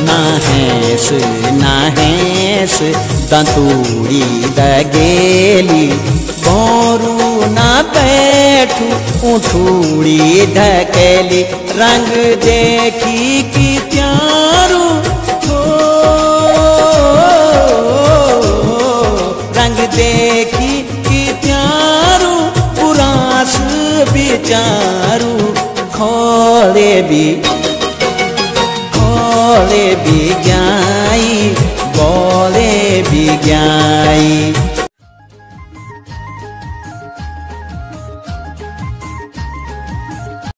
नाहेस दंतूरी दगेली बोरू ना बैठू उठूड़ी ढकेली रंग देखी की प्यारू हो रंग देखी की प्यारू पुरास बिचारू खोले भी गाई बोले भी गाई